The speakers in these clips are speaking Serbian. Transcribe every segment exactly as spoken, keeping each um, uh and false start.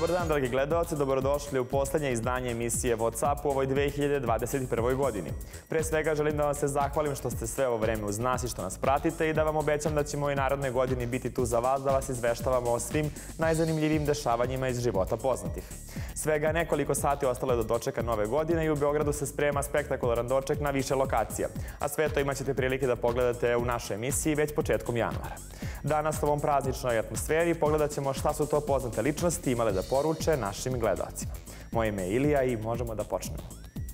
Dobar dan, dragi gledalci, dobrodošli u poslednje izdanje emisije WhatsApp u ovoj dve hiljade dvadeset prve. godini. Pre svega želim da vam se zahvalim što ste sve ovo vreme uz nas i što nas pratite i da vam obećam da ćemo i narednoj godini biti tu za vas da vas izveštavamo o svim najzanimljivijim dešavanjima iz života poznatih. Svega nekoliko sati ostalo je do dočeka nove godine i u Beogradu se sprema spektakularan doček na više lokacija, a sve to imat ćete prilike da pogledate u našoj emisiji već početkom januara. Danas u ovom prazničnoj atmosferi pogledat ćemo šta su to poznate ličnosti imale da poruče našim gledalcima. Moje ime je Ilija i možemo da počnemo.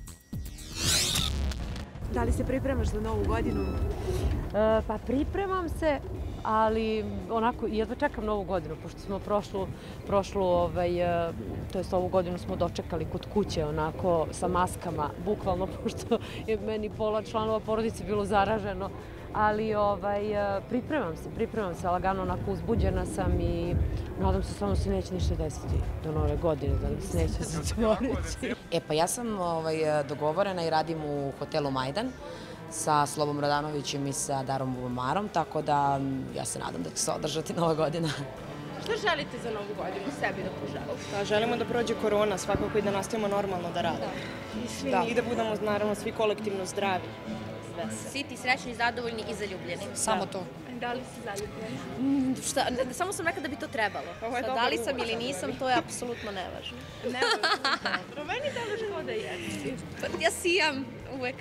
Da li se pripremaš za novu godinu? Pa pripremam se, ali onako jedva čekam novu godinu, pošto smo prošlu, prošlu ovaj, to jest ovu godinu smo dočekali kod kuće onako sa maskama, bukvalno, pošto je meni pola članova porodice bilo zaraženo. Ali ovaj, pripremam se, pripremam se lagano, onako uzbuđena sam i nadam se samo se neće ništa desiti do nove godine, da se neće zatvoriti. E pa ja sam ovaj, dogovorena i radim u hotelu Majdan sa Slobom Radanovićem i sa Darom Bubamarom, tako da ja se nadam da će se održati nova godina. Šta želite za novu godinu sebi da poželite? Da, želimo da prođe korona svakako i da nastavimo normalno da radimo. Da. I da budemo naravno svi kolektivno zdravi. Siti, srećni, zadovoljni i zaljubljeni. Samo to. Da li si zaljubljeni? Šta, samo sam rekla da bi to trebalo. Da li sam ili nisam, to je apsolutno nevažno. Nevažno. Meni delaš kao da jesi. Ja sijam uvek.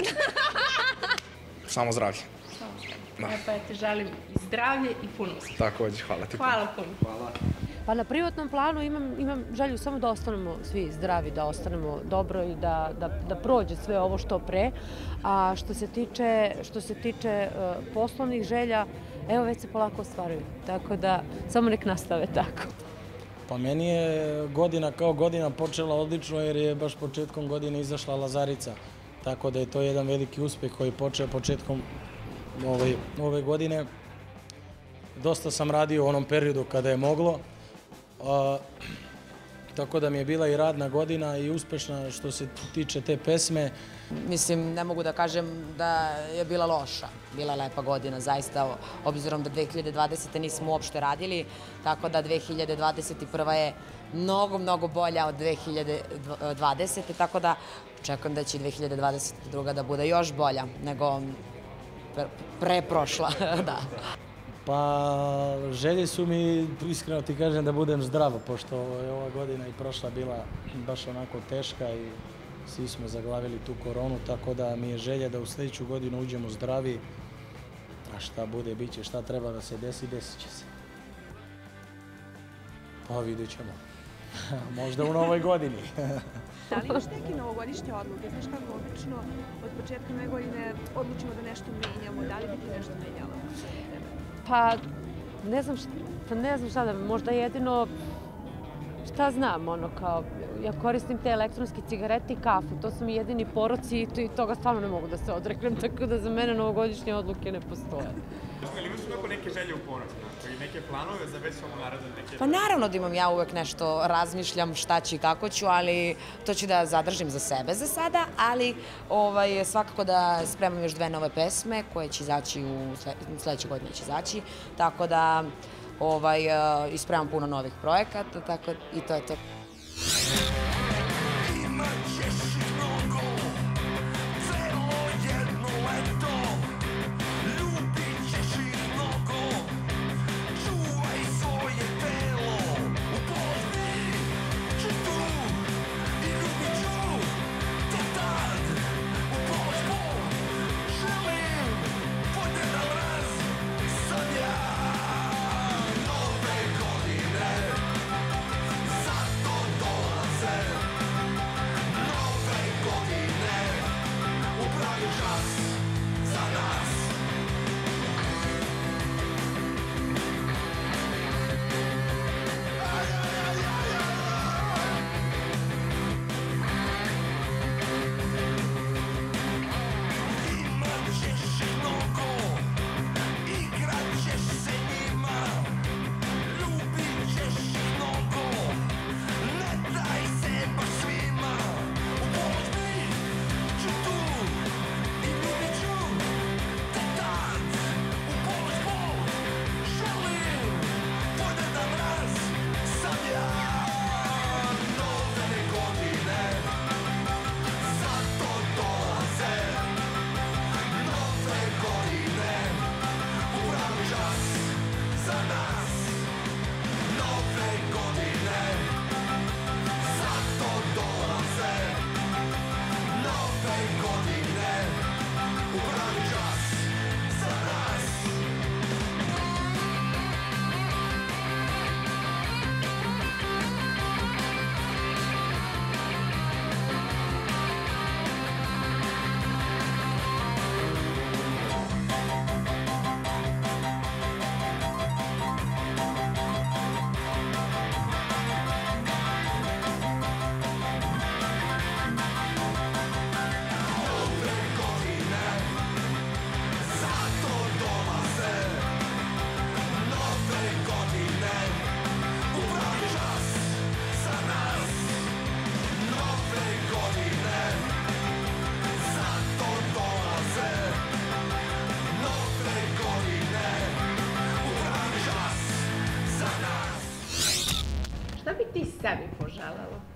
Samo zdravlje. Ja pa ti želim zdravlje i puno uspjeha. Također, hvala ti. Hvala puno. Hvala. Pa na privatnom planu imam, imam želju samo da ostanemo svi zdravi, da ostanemo dobro i da, da, da prođe sve ovo što pre. A što se tiče, što se tiče uh, poslovnih želja, evo već se polako ostvaruju. Tako da samo nek nastave tako. Pa meni je godina kao godina počela odlično jer je baš početkom godine izašla Lazarica. Tako da je to jedan veliki uspjeh koji je počeo početkom ove, ove godine. Dosta sam radio u onom periodu kada je moglo. A, tako da mi je bila i radna godina i uspešna što se tiče te pesme. Mislim, ne mogu da kažem da je bila loša. Bila je lepa godina, zaista, obzirom da dve hiljade dvadesete nismo uopšte radili, tako da dve hiljade dvadeset prva je mnogo, mnogo bolja od dve hiljade dvadesete. Tako da čekam da će dve hiljade dvadeset druga da bude još bolja nego pre prošla, da. Pa želje su mi, iskreno ti kažem, da budem zdravo, pošto je ova godina i prošla bila baš onako teška i svi smo zaglavili tu koronu, tako da mi je želja da u sljedeću godinu uđemo zdravi, a šta bude, bit će, šta treba da se desi, desit će se. Pa vidjet ćemo. Možda u novoj godini. Da li imaš neke novogodišnje odluke? Znaš kako obično od početka nove godine odlučimo da nešto menjamo, da li bi ti nešto menjala? Pa ne znam šta, pa ne znam šta da, možda jedino, šta znam, ono kao, ja koristim te elektronske cigarete i kafu, to su mi jedini poroci i, to, i toga stvarno ne mogu da se odreknem, tako da za mene novogodišnje odluke ne postoje. Ili imaš onako neke želje u ponoć, znači neke planove za već ovo naredne neke... Pa naravno da imam ja uvek nešto, razmišljam šta ću i kako ću, ali to ću da zadržim za sebe za sada, ali ovaj, svakako da spremam još dve nove pesme koje će izaći u sledećoj godini će izaći, tako da ovaj, ispremam puno novih projekata, tako i to je to. Zato dolaze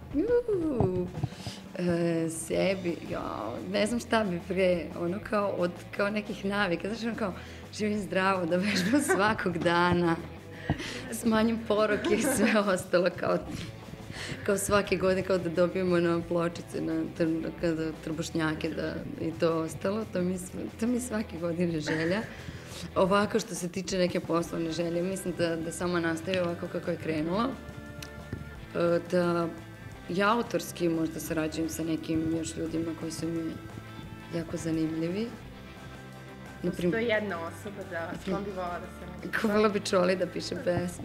Uuu, e, sebi, ja, ne znam šta bi pre, ono kao od kao nekih navika, znaš ono kao živim zdravo, da vežbam svakog dana, smanjim poroke i sve ostalo kao, kao svake godine, kao da dobijemo na pločice, na tr, kada, trbušnjake da, i to ostalo, to mi, to mi svake godine želja. Ovako što se tiče neke poslovne želje, mislim da, da samo nastavi ovako kako je krenula, da ja autorski možda sarađujem sa nekim još ljudima koji su mi jako zanimljivi. Postoji jedna osoba da s kom bi volila da se nađe? Ko volila bi Čoli da piše pesme.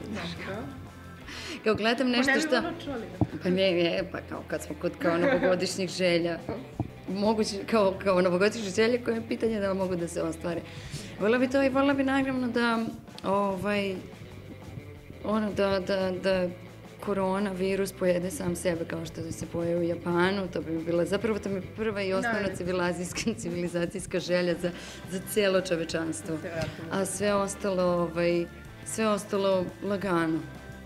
Kao gledam nešto što... Pa ne bi volila Čoli da piše? Pa ne, ne, pa kao kad smo kod kao novogodišnjih želja. Moguće, kao, kao novogodišnje želje koje je pitanje da mogu da se ostvare. Volila bi to i volila bi naravno da, ovaj, ono, da, da, da koronavirus pojede sam sebe kao što se pojeo u Japanu. To bi bila, zapravo to mi je prva i osnovna civilizacijska, civilizacijska želja za, za cijelo čovečanstvo. A sve ostalo, ovaj, sve ostalo lagano.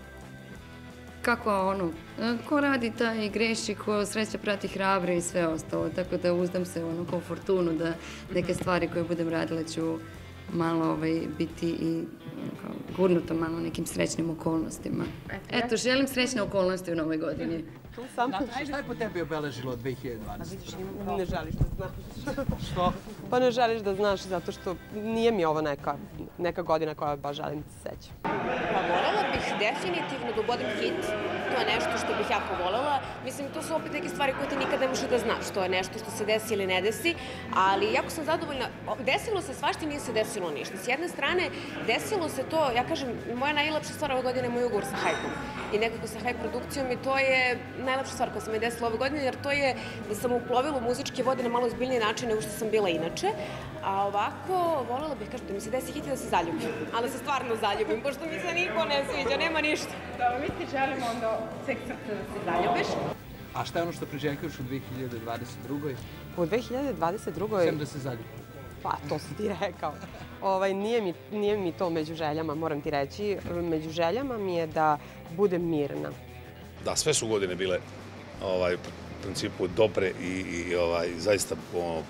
Kako ono, ko radi taj i greši, ko sreća prati hrabre i sve ostalo. Tako da uzdam se ono kao fortunu da neke stvari koje budem radila ću malo ovaj, biti i kao, gurnuto malo nekim srećnim okolnostima. Eto, želim srećne okolnosti u novoj godini. Šta je po tebi obeležilo dve hiljade dvadesete? Ne želiš da znaš. Što? Pa ne želiš da znaš zato što nije mi ovo neka, neka godina koja baš želim da se sećam. Pa volela bih definitivno da ubodem hit. To je nešto što bih jako volela. Mislim, to su opet neke stvari koje ti nikad ne možeš da znaš. To je nešto što se desi ili ne desi. Ali jako sam zadovoljna. Desilo se svašta i nije se desilo ništa. S jedne strane, desilo se to, ja kažem, moja najlepša stvar ove godine je moj ugovor sa Hajkom. I nekako sa Hajk produkcijom i to je najlepša stvar koja se mi desila ove godine, jer to je da sam uplovila u muzičke vode na malo ozbiljniji način nego što sam bila inače. A ovako, volela bih, kažem, da mi se desi hit i da se zaljubim. Ali da se stvarno zaljubim, pošto mi se niko ne sviđa, nema ništa. Dobro, mi ti želimo onda cek srca da se zaljubiš. A šta je ono što priželjkuješ u dve hiljade dvadeset drugoj? U dve hiljade dvadeset drugoj... Sem da se zaljubiš. Pa, to si ti rekao. Ovaj, nije, mi, nije mi to među željama, moram ti reći. Među željama mi je da budem mirna. Da, sve su godine bile ovaj, u principu dobre i, i ovaj, zaista ono,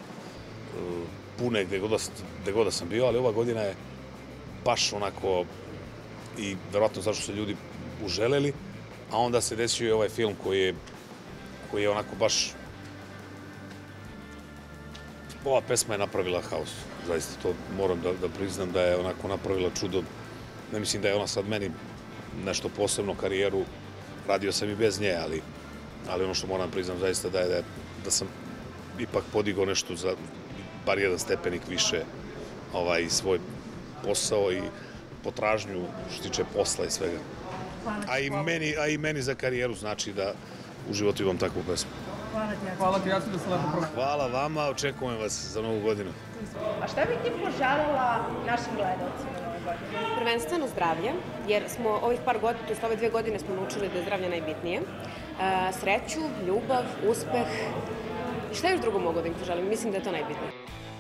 pune gde god, da, gde god da sam bio, ali ova godina je baš onako i verovatno zašto su ljudi uželeli, a onda se desio i ovaj film koji je, koji je onako baš... Ova pesma je napravila haos, zaista to moram da, da priznam da je onako napravila čudo. Ne mislim da je ona sad meni nešto posebno karijeru, radio sam i bez nje, ali, ali ono što moram priznam zaista da je da, da sam ipak podigao nešto za bar jedan stepenik više ovaj, svoj posao i potražnju što tiče posla i svega. A i meni, a i meni za karijeru znači da u životu imam takvu pesmu. Hvala ti, Jacek. Hvala ti, Jacek, da se lepo prošli. Hvala vama, očekujem vas za novu godinu. A šta bi ti poželjela našim gledalcima na ovoj godini? Prvenstveno zdravlje, jer smo ovih par godina, to jest ove dve godine smo naučili da je zdravlje najbitnije. E, sreću, ljubav, uspeh. Šta još drugo mogu da im poželim? Mislim da je to najbitnije.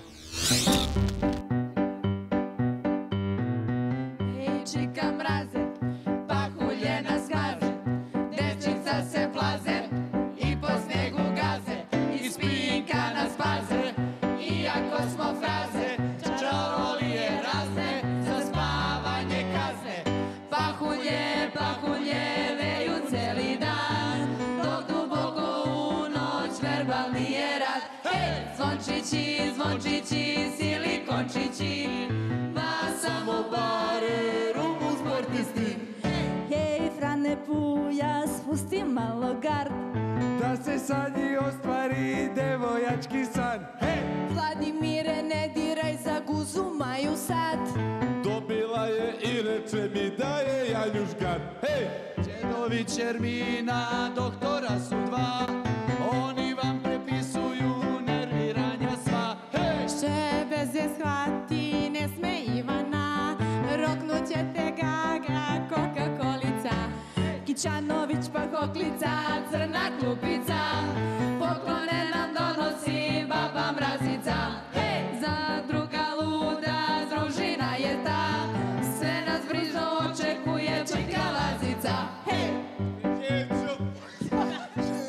Ej, čika mraze, pahulje nas gaze, devčica se plaze i po snegu gaze, i spinka nas paze, iako smo fraze, čarolije razne, za spavanje kazne. Pahulje, pahulje, veju celi dan, dok duboko u noć verbalni je rad. Hej, zvončići, zvončići, silikončići, vas samo bare, rumu sportisti. Hej, Frane Puja, spusti malo gard, da se sad i ostvari devojački san. Hej! Vladimire, ne diraj za guzu maju sad. Dobila je i reče mi da je Janjuškan. Hej! Đedović, Ermina, doktora su dva, oni vam prepisuju nerviranja sva. Hej! Šebez je shvati, ne sme Ivana, roknućete gaga, Coca-Colica. Kićanović pa hoklica, crna klupica, poklone nam donosi baba mrazica. Hej! Zadruga luda, družina je ta, sve nas brižno očekuje čika lazica. Hej!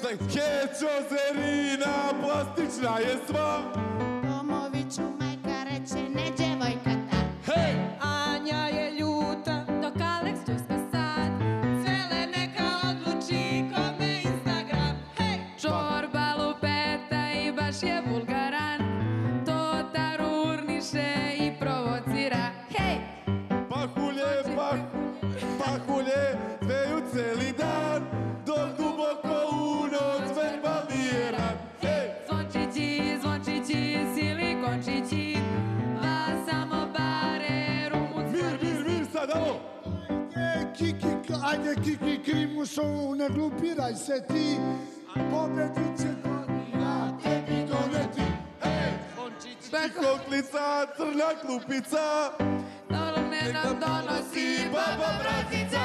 Hećo Zerina, plastična je sva. Tomoviću majka reče, ne djevojka ta. Hej! Anja je ljuta, dok Alex čuska sad. Svele neka odluči kome Instagram. Hej! Čorba lupeta i baš je vulgaran. To tarurniše i provocira. Hej! Pahulje, pah, pahulje, sveju celi dan. Dok duboko u noć verbaliran. Hej! Zvončići, zvončići, silikončići. Vas samo bare rumunska. Mir, mir, mir, sad, alo! Kiki, ajde Kiki Krimušovu, ne glupiraj se ti. Pobedit će godina tebi doneti. Ej! Čikoklica, crna klupica. Dolome nam donosi baba Brazica.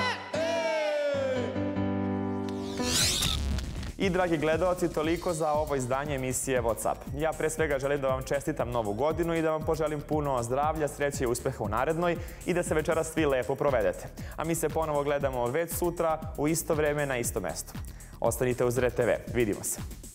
I, dragi gledalci, toliko za ovo izdanje emisije WhatsApp. Ja pre svega želim da vam čestitam novu godinu i da vam poželim puno zdravlja, sreće i uspeha u narednoj i da se večeras svi lepo provedete. A mi se ponovo gledamo već sutra u isto vreme na isto mesto. Ostanite uz R T V. Vidimo se.